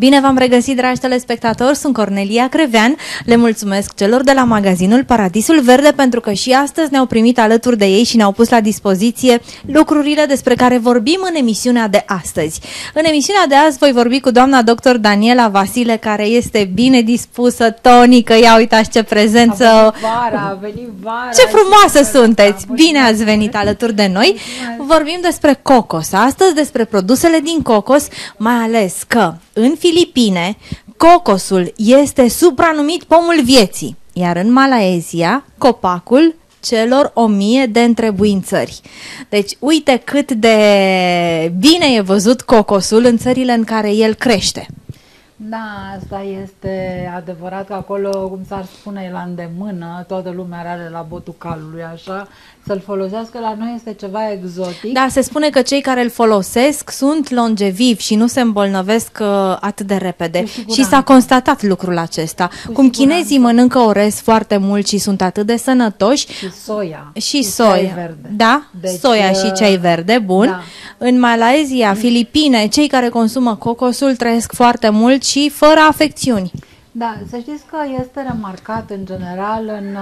Bine v-am regăsit, dragi telespectatori, sunt Cornelia Crevean. Le mulțumesc celor de la magazinul Paradisul Verde pentru că și astăzi ne-au primit alături de ei și ne-au pus la dispoziție lucrurile despre care vorbim în emisiunea de astăzi. În emisiunea de azi voi vorbi cu doamna doctor Daniela Vasile, care este bine dispusă, tonică. Ia uitați ce prezență! A venit vara, ce frumoasă sunteți! Bine ați venit alături de noi. Vorbim despre cocos astăzi, despre produsele din cocos, mai ales că în Filipine cocosul este supranumit pomul vieții, iar în Malaezia copacul celor 1000 de întrebuințări. Deci uite cât de bine e văzut cocosul în țările în care el crește. Da, asta este adevărat, că acolo, cum s-ar spune, la îndemână, toată lumea are la botul calului, așa, să-l folosească. La noi este ceva exotic. Da, se spune că cei care îl folosesc sunt longevivi și nu se îmbolnăvesc atât de repede. Și s-a constatat lucrul acesta. Cum chinezii mănâncă orez foarte mult și sunt atât de sănătoși. Și soia. Și soia. Verde. Da, deci, soia și ceai verde, bun. Da. În Malaezia, Filipine, cei care consumă cocosul trăiesc foarte mult și fără afecțiuni. Da, să știți că este remarcat în general în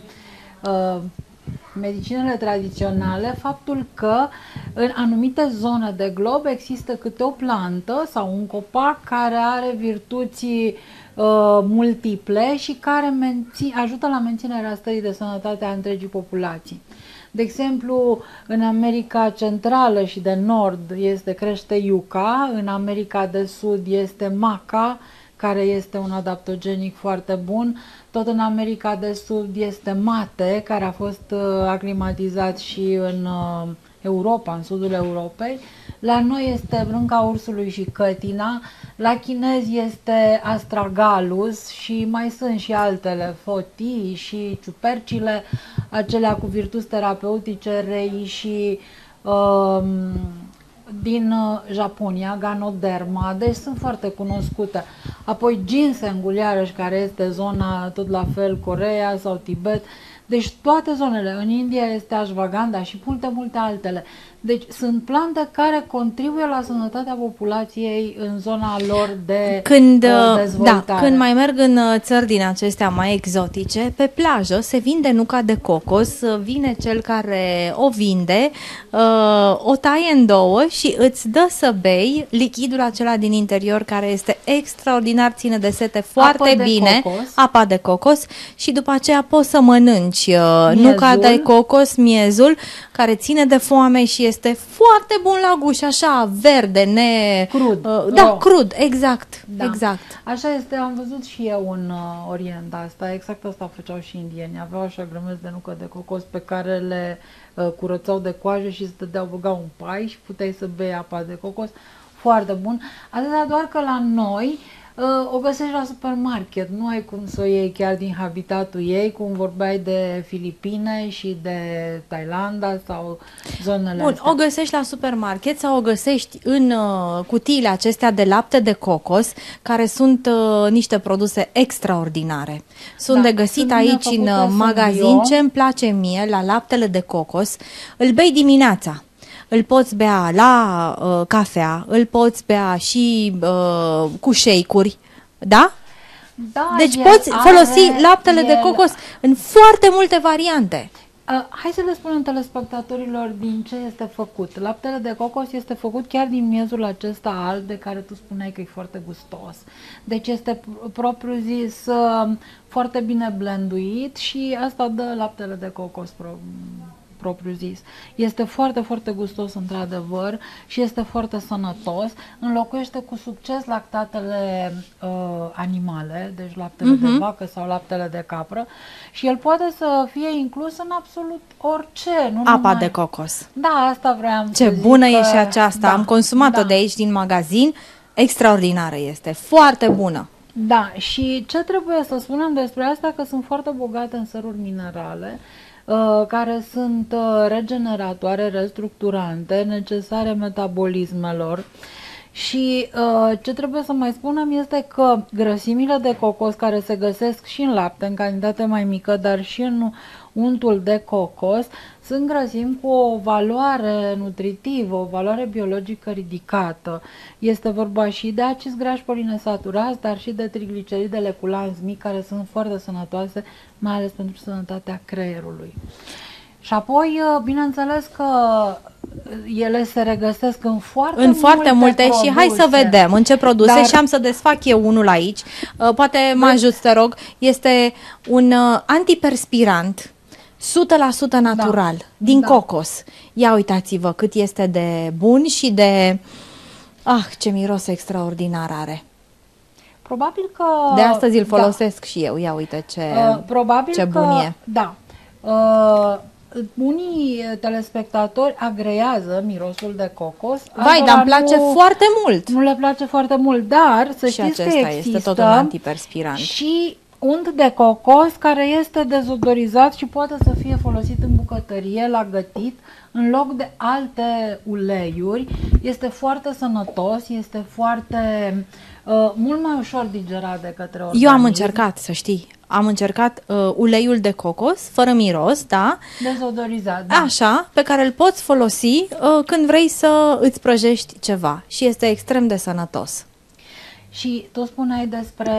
medicinele tradiționale faptul că în anumite zone de glob există câte o plantă sau un copac care are virtuți multiple și care ajută la menținerea stării de sănătate a întregii populații. De exemplu, în America Centrală și de Nord crește iuca, în America de Sud este maca, care este un adaptogenic foarte bun. Tot în America de Sud este mate, care a fost aclimatizat și în Europa, în sudul Europei. La noi este brânca ursului și cătina, la chinezi este astragalus și mai sunt și altele, fotii și ciupercile, acelea cu virtuți terapeutice, rei și din Japonia, Ganoderma, deci sunt foarte cunoscute. Apoi ginsengul, iarăși, care este zona tot la fel, Coreea sau Tibet. Deci toate zonele, în India este ashwagandha și multe altele. Deci sunt plante care contribuie la sănătatea populației în zona lor de dezvoltare. Da, când mai merg în țări din acestea mai exotice, pe plajă se vinde nuca de cocos, vine cel care o vinde, o taie în două și îți dă să bei lichidul acela din interior, care este extraordinar, ține de sete foarte bine, apa de cocos, și după aceea poți să mănânci nuca de cocos, miezul, care ține de foame și este foarte bun la gust, așa, verde, crud. Da, crud, exact, da. Exact. Așa este, am văzut și eu în Orient asta, exact asta făceau și indieni. Aveau așa grămezi de nucă de cocos pe care le curățau de coajă și stădeau, băgau un pai și puteai să bei apa de cocos. Foarte bun. Atâta doar că la noi o găsești la supermarket, nu ai cum să o iei chiar din habitatul ei, cum vorbeai de Filipine și de Thailanda sau zonele astea. O găsești la supermarket sau o găsești în cutiile acestea de lapte de cocos, care sunt niște produse extraordinare. Sunt de găsit aici în magazin. Ce îmi place mie la laptele de cocos, îl bei dimineața. Îl poți bea la cafea, îl poți bea și cu shake-uri, da? Da, deci poți folosi laptele de cocos în foarte multe variante. Hai să le spunem telespectatorilor din ce este făcut. Laptele de cocos este făcut chiar din miezul acesta alb, de care tu spuneai că e foarte gustos. Deci este propriu zis foarte bine blenduit și asta dă laptele de cocos propriu zis. Este foarte, foarte gustos într-adevăr și este foarte sănătos. Înlocuiește cu succes lactatele animale, deci laptele de vacă sau laptele de capră, și el poate să fie inclus în absolut orice. Nu apa numai de cocos. Da, asta vreau să zic. Ce bună e și aceasta. Am consumat-o de aici din magazin. Extraordinară este. Foarte bună. Da, și ce trebuie să spunem despre asta? Că sunt foarte bogate în săruri minerale, care sunt regeneratoare, restructurante, necesare metabolismelor Și ce trebuie să mai spunem este că grăsimile de cocos care se găsesc și în lapte, în cantitate mai mică, dar și în untul de cocos, sunt grăsimi cu o valoare nutritivă, o valoare biologică ridicată. Este vorba și de acizi grași polinesaturați, dar și de trigliceridele cu lanț mic, care sunt foarte sănătoase, mai ales pentru sănătatea creierului. Și apoi, bineînțeles că ele se regăsesc în foarte multe și hai să vedem în ce produse și am să desfac eu unul aici. Poate mă ajut, te rog. Este un antiperspirant 100% natural, din cocos. Ia uitați-vă cât este de bun și de... ce miros extraordinar are. Probabil că... De astăzi îl folosesc și eu. Ia uite ce bun e. Da. Unii telespectatori agrează mirosul de cocos. Vai, dar îmi place foarte mult. Nu le place foarte mult, dar să știți că există este tot un antiperspirant. Și unt de cocos care este dezodorizat și poate să fie folosit în bucătărie, la gătit, în loc de alte uleiuri. Este foarte sănătos, este foarte mult mai ușor digerat de către organism. Eu am încercat, să știi. Am încercat uleiul de cocos, fără miros, da? Dezodorizat, da. Așa, pe care îl poți folosi când vrei să îți prăjești ceva și este extrem de sănătos. Și tu spuneai despre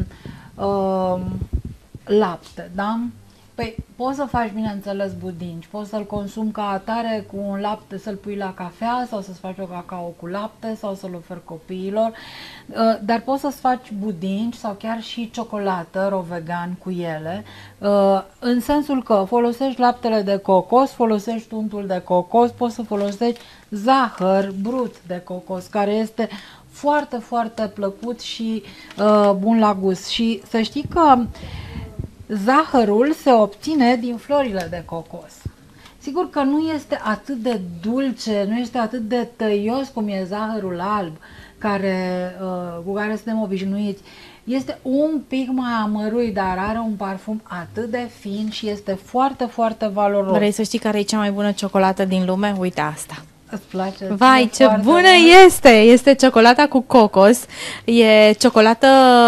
lapte, da? Păi poți să faci, bineînțeles, budinci, poți să-l consumi ca atare cu un lapte, să-l pui la cafea sau să-ți faci o cacao cu lapte sau să-l oferi copiilor, dar poți să-ți faci budinci sau chiar și ciocolată rovegan cu ele, în sensul că folosești laptele de cocos, folosești untul de cocos, poți să folosești zahăr brut de cocos, care este foarte, foarte plăcut și bun la gust. Și să știi că zahărul se obține din florile de cocos. Sigur că nu este atât de dulce, nu este atât de tăios cum e zahărul alb, cu care suntem obișnuiți. Este un pic mai amărui, dar are un parfum atât de fin și este foarte, foarte valoros. Vrei să știi care e cea mai bună ciocolată din lume? Uite asta. Îți place? Vai, ce bună este! Este ciocolata cu cocos. E ciocolată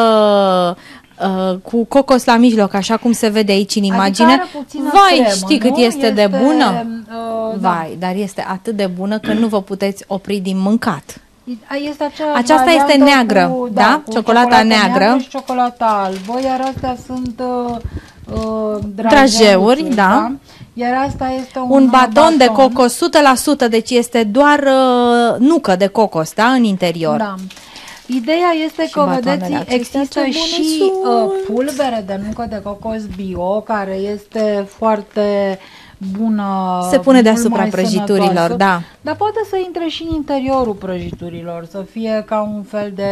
cu cocos la mijloc, așa cum se vede aici în imagine. Vai, cremă, știi cât este de bună? Vai, da. dar este atât de bună că nu vă puteți opri din mâncat. Este aceasta este neagră, cu, da? Cu ciocolata neagră și ciocolata albă, iar astea sunt drajeuri, da? Iar asta este un baton de cocos 100%, deci este doar nucă de cocos, da? În interior. Da. Ideea este că, vedeți, există și pulbere de nucă de cocos bio, care este foarte bună. Se pune deasupra prăjiturilor, da. Dar poate să intre și în interiorul prăjiturilor, să fie ca un fel de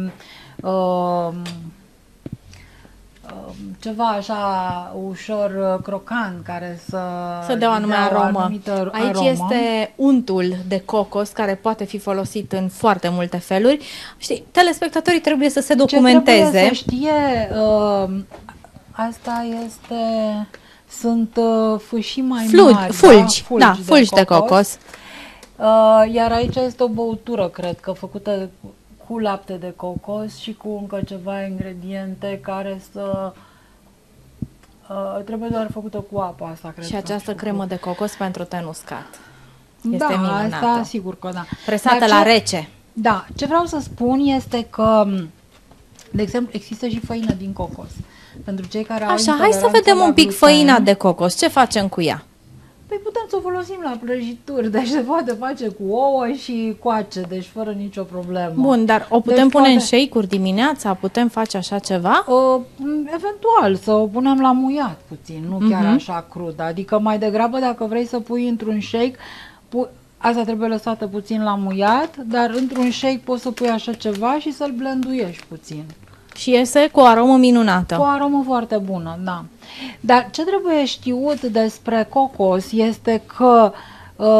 ceva așa ușor crocant, care să dea o anume aromă. Aici aromă. este untul de cocos care poate fi folosit în foarte multe feluri. Știi, telespectatorii trebuie să se documenteze. Ce trebuie să știe, asta sunt fâșii mai mari. Fulgi de cocos. Iar aici este o băutură, cred că, făcută cu lapte de cocos și cu încă ceva ingrediente care trebuie doar făcută cu apa asta, cred. Și această cremă de cocos pentru ten uscat. Este da, minunată. Asta sigur că da. Presată la rece. Da, ce vreau să spun este că, de exemplu, există și făină din cocos. Pentru cei care au Așa, hai să vedem un pic făina de cocos. Ce facem cu ea? Păi putem să o folosim la prăjituri, deci se poate face cu ouă și coace, deci fără nicio problemă. Bun, dar o putem pune în shake-uri dimineața? Putem face așa ceva? Eventual, să o punem la muiat puțin, nu chiar așa crud. Adică mai degrabă dacă vrei să pui într-un shake, asta trebuie lăsată puțin la muiat, dar într-un shake poți să pui așa ceva și să-l blenduiești puțin. Și iese cu o aromă minunată. Cu o aromă foarte bună, da. Dar ce trebuie știut despre cocos este că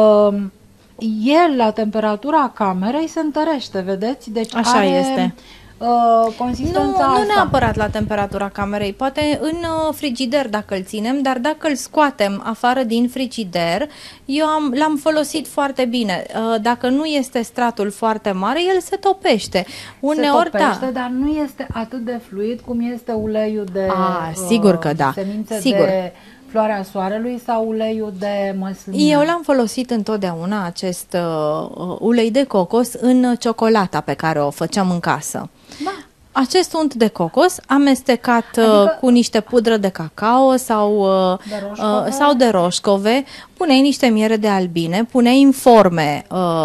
el la temperatura camerei se întărește, vedeți? Deci așa este. consistența Nu asta. neapărat la temperatura camerei, poate în frigider dacă îl ținem, dar dacă îl scoatem afară din frigider, l-am folosit foarte bine. Dacă nu este stratul foarte mare, el se topește. Uneori, se topește, dar nu este atât de fluid cum este uleiul de sigur că da. semințe Sigur. de floarea soarelui sau uleiul de măsline. Eu l-am folosit întotdeauna, acest ulei de cocos, în ciocolata pe care o făceam în casă. Da. Acest unt de cocos amestecat cu niște pudră de cacao sau de roșcove, puneai niște miere de albine, puneai în forme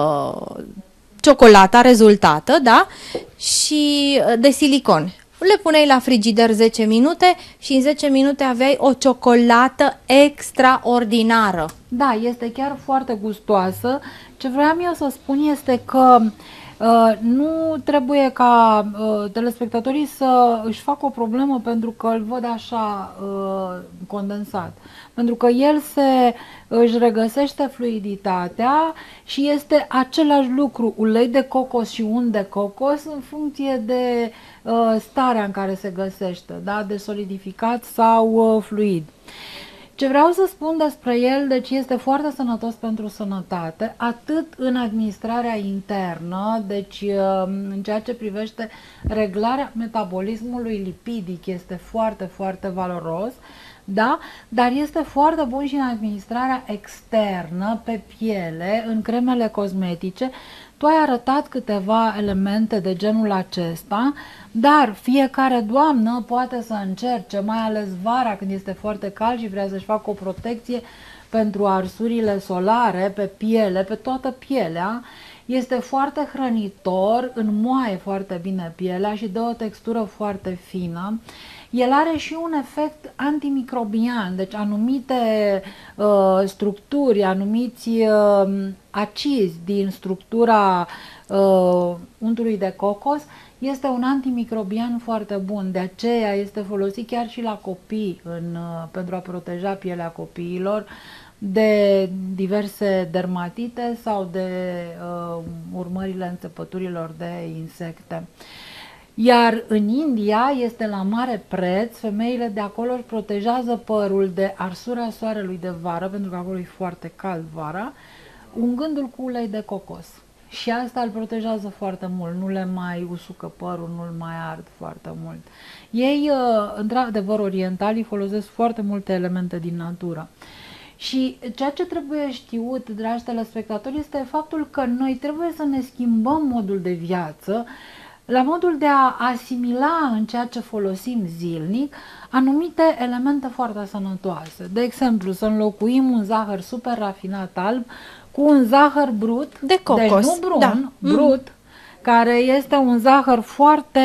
ciocolata rezultată, da? Și de silicon. Le puneai la frigider 10 minute și în 10 minute aveai o ciocolată extraordinară. Da, este chiar foarte gustoasă. Ce vreau eu să spun este că nu trebuie ca telespectatorii să își facă o problemă pentru că îl văd așa condensat. Pentru că el își regăsește fluiditatea și este același lucru, ulei de cocos și unt de cocos în funcție de starea în care se găsește, da? De solidificat sau fluid. Ce vreau să spun despre el, deci este foarte sănătos pentru sănătate, atât în administrarea internă, deci în ceea ce privește reglarea metabolismului lipidic este foarte, foarte valoros, da? Dar este foarte bun și în administrarea externă, pe piele, în cremele cosmetice. Tu ai arătat câteva elemente de genul acesta, dar fiecare doamnă poate să încerce, mai ales vara când este foarte cald și vrea să-și facă o protecție pentru arsurile solare pe piele, pe toată pielea. Este foarte hrănitor, înmoaie foarte bine pielea și dă o textură foarte fină. El are și un efect antimicrobian, deci anumite structuri, anumiți acizi din structura untului de cocos, este un antimicrobian foarte bun, de aceea este folosit chiar și la copii pentru a proteja pielea copiilor de diverse dermatite sau de urmările înțepăturilor de insecte. Iar în India este la mare preț, femeile de acolo își protejează părul de arsura soarelui de vară, pentru că acolo e foarte cald vara, ungându-l cu ulei de cocos. Și asta îl protejează foarte mult, nu le mai usucă părul, nu-l mai ard foarte mult. Ei, într-adevăr, orientalii folosesc foarte multe elemente din natură. Și ceea ce trebuie știut, dragi telespectatori, este faptul că noi trebuie să ne schimbăm modul de viață, la modul de a asimila în ceea ce folosim zilnic anumite elemente foarte sănătoase. De exemplu, să înlocuim un zahăr super rafinat alb cu un zahăr brut, de cocos, deci nu brun, brut, care este un zahăr foarte,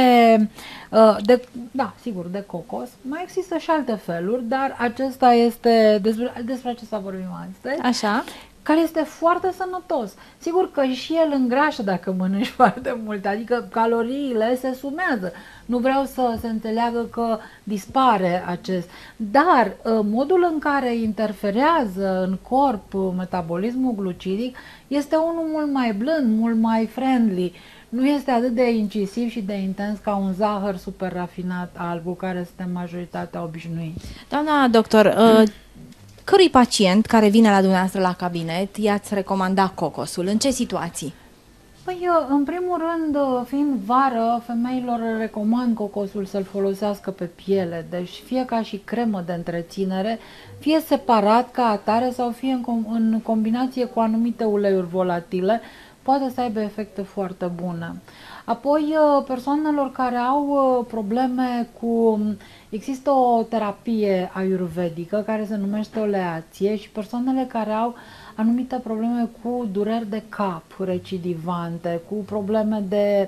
sigur, de cocos. Mai există și alte feluri, dar acesta este, despre acesta vorbim astăzi. Așa. Care este foarte sănătos. Sigur că și el îngrașă dacă mănânci foarte mult, adică caloriile se sumează. Nu vreau să se înțeleagă că dispare acest, dar modul în care interferează în corp metabolismul glucidic este unul mult mai blând, mult mai friendly. Nu este atât de incisiv și de intens ca un zahăr super rafinat alb, cu care suntem majoritatea obișnuiți. Doamna doctor, cărui pacient care vine la dumneavoastră la cabinet i-ați recomanda cocosul? În ce situații? Păi, în primul rând, fiind vară, femeilor recomand cocosul să-l folosească pe piele, deci fie ca și cremă de întreținere, fie separat ca atare sau fie în combinație cu anumite uleiuri volatile, poate să aibă efecte foarte bune. Apoi, persoanelor care au probleme cu... Există o terapie ayurvedică care se numește oleație și persoanele care au anumite probleme cu dureri de cap recidivante, cu probleme de,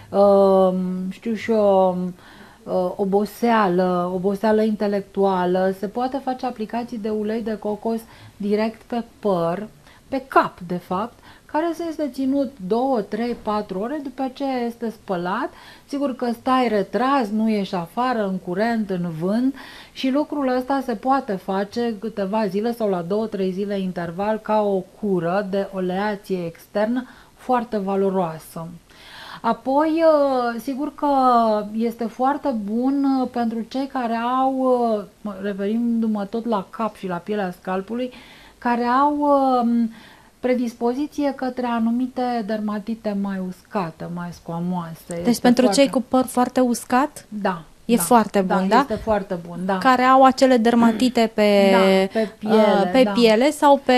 oboseală intelectuală, se poate face aplicații de ulei de cocos direct pe păr, pe cap de fapt, care se este ținut 2, 3, 4 ore, după aceea este spălat. Sigur că stai retras, nu ieși afară, în curent, în vânt și lucrul ăsta se poate face câteva zile sau la 2-3 zile interval ca o cură de oleație externă foarte valoroasă. Apoi, sigur că este foarte bun pentru cei care au, referindu-mă tot la cap și la pielea scalpului, care au predispoziție către anumite dermatite mai uscate, mai scoamoase. Deci pentru cei cu păr foarte uscat? Da. E foarte bun, da? Este foarte bun, da. Care au acele dermatite pe piele sau pe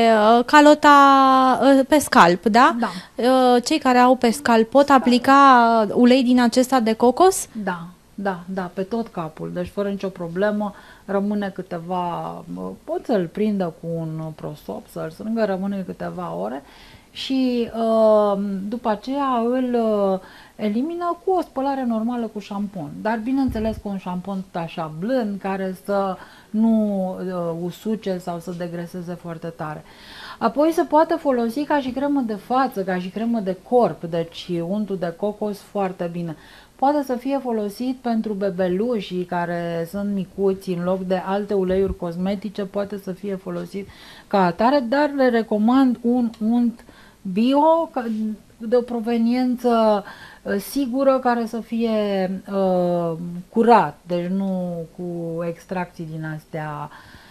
calota, pe scalp, da? Da. Cei care au pe scalp pot aplica ulei din acesta de cocos? Da, pe tot capul, deci fără nicio problemă, rămâne câteva, pot să-l prindă cu un prosop, să-l strângă, rămâne câteva ore și după aceea îl elimină cu o spălare normală cu șampon, dar bineînțeles cu un șampon așa blând, care să nu usuce sau să degreseze foarte tare. Apoi se poate folosi ca și cremă de față, ca și cremă de corp, deci untul de cocos foarte bine. Poate să fie folosit pentru bebelușii care sunt micuți, în loc de alte uleiuri cosmetice, poate să fie folosit ca atare, dar le recomand un unt bio de o proveniență sigură, care să fie curat, deci nu cu extracții din astea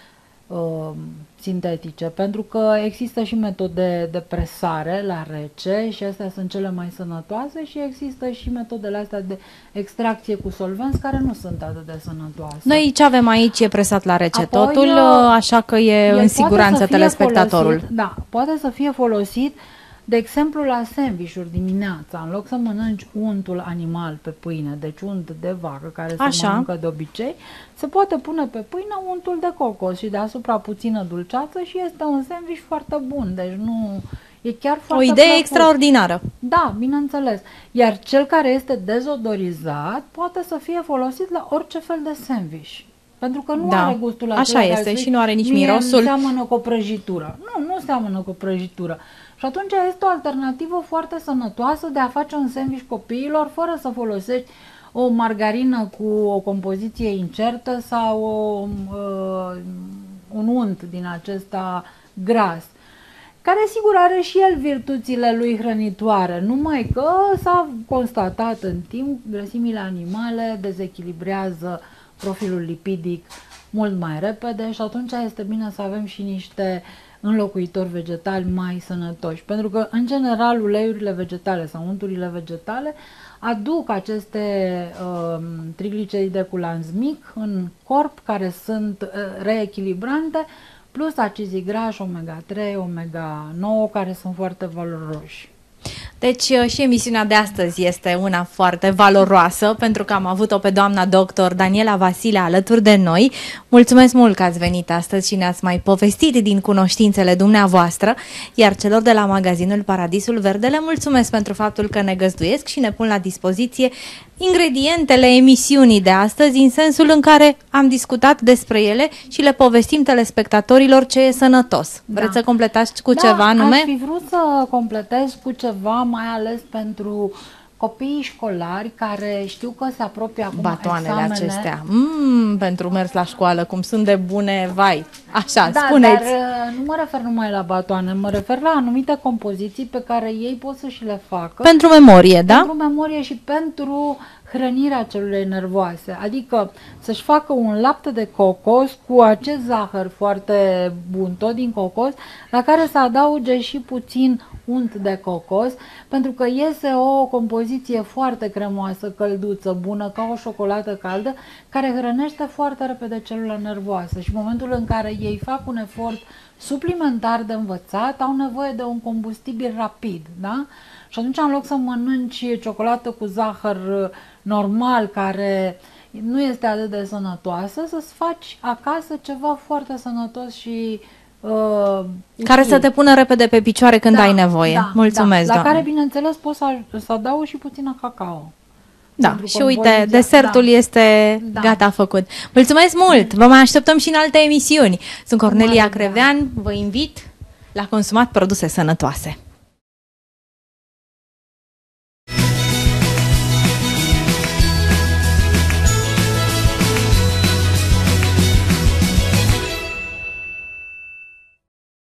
sintetice, pentru că există și metode de presare la rece și astea sunt cele mai sănătoase și există și metodele astea de extracție cu solvenți care nu sunt atât de sănătoase. Noi ce avem aici e presat la rece totul, așa că e în siguranță telespectatorul. Folosit, da, poate să fie folosit, de exemplu, la sandwich-uri dimineața, în loc să mănânci untul animal pe pâine, deci unt de vacă care se mănâncă de obicei, se poate pune pe pâine untul de cocos și deasupra puțină dulceață și este un sandwich foarte bun, deci nu... E chiar foarte o idee plăcut. Extraordinară. Da, bineînțeles. Iar cel care este dezodorizat poate să fie folosit la orice fel de sandwich. Pentru că nu are gustul acela. Așa este și nu are nici mirosul. Nu seamănă cu o prăjitură. Nu seamănă cu o prăjitură. Și atunci este o alternativă foarte sănătoasă de a face un sandwich copiilor fără să folosești o margarină cu o compoziție incertă sau un unt din acesta gras, care sigur are și el virtuțile lui hrănitoare, numai că s-a constatat în timp grăsimile animale dezechilibrează profilul lipidic mult mai repede și atunci este bine să avem și niște înlocuitori vegetali mai sănătoși, pentru că în general uleiurile vegetale sau unturile vegetale aduc aceste trigliceride cu lanț mic în corp, care sunt reechilibrante, plus acizii grași, omega-3, omega-9, care sunt foarte valoroși. Deci și emisiunea de astăzi este una foarte valoroasă, pentru că am avut-o pe doamna doctor Daniela Vasile alături de noi. Mulțumesc mult că ați venit astăzi și ne-ați mai povestit din cunoștințele dumneavoastră, iar celor de la magazinul Paradisul Verde le mulțumesc pentru faptul că ne găzduiesc și ne pun la dispoziție ingredientele emisiunii de astăzi, în sensul în care am discutat despre ele și le povestim telespectatorilor ce e sănătos. Da. Vreți să completați cu ceva anume? Aș fi vrut să completez cu ceva, mai ales pentru copiii școlari care știu că se apropie acum batoanele examene. Acestea. Pentru mers la școală, cum sunt de bune, vai. Așa, da, spuneți. Dar nu mă refer numai la batoane, mă refer la anumite compoziții pe care ei pot să și le facă. Pentru memorie, da? Pentru memorie și pentru hrănirea celulei nervoase. Adică să-și facă un lapte de cocos cu acest zahăr foarte bun, tot din cocos, la care să adauge și puțin unt de cocos, pentru că iese o compoziție foarte cremoasă, călduță, bună, ca o șocolată caldă, care hrănește foarte repede celula nervoasă și în momentul în care ei fac un efort suplimentar de învățat, au nevoie de un combustibil rapid, da? Și atunci, în loc să mănânci ciocolată cu zahăr normal, care nu este atât de sănătoasă, să-ți faci acasă ceva foarte sănătos și care să te pună repede pe picioare când ai nevoie. Mulțumesc, la care, bineînțeles, poți să adaug și puțină cacao. Da, și uite, desertul este gata făcut. Mulțumesc mult! Vă mai așteptăm și în alte emisiuni. Sunt Cornelia Crevean, vă invit la consumat produse sănătoase.